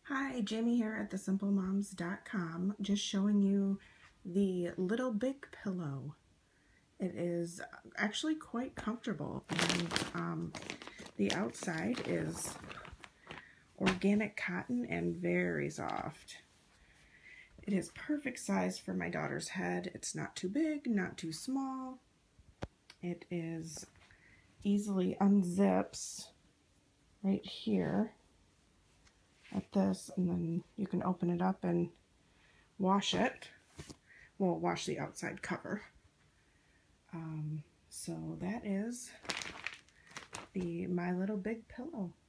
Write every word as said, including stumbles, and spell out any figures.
Hi, Jamie here at the simple moms dot com, just showing you the Little Big Pillow. It is actually quite comfortable, and um, the outside is organic cotton and very soft. It is perfect size for my daughter's head. It's not too big, not too small. It is easily unzips right here at this, and then you can open it up and wash it. Well, wash the outside cover. Um, so that is the My Little Big Pillow.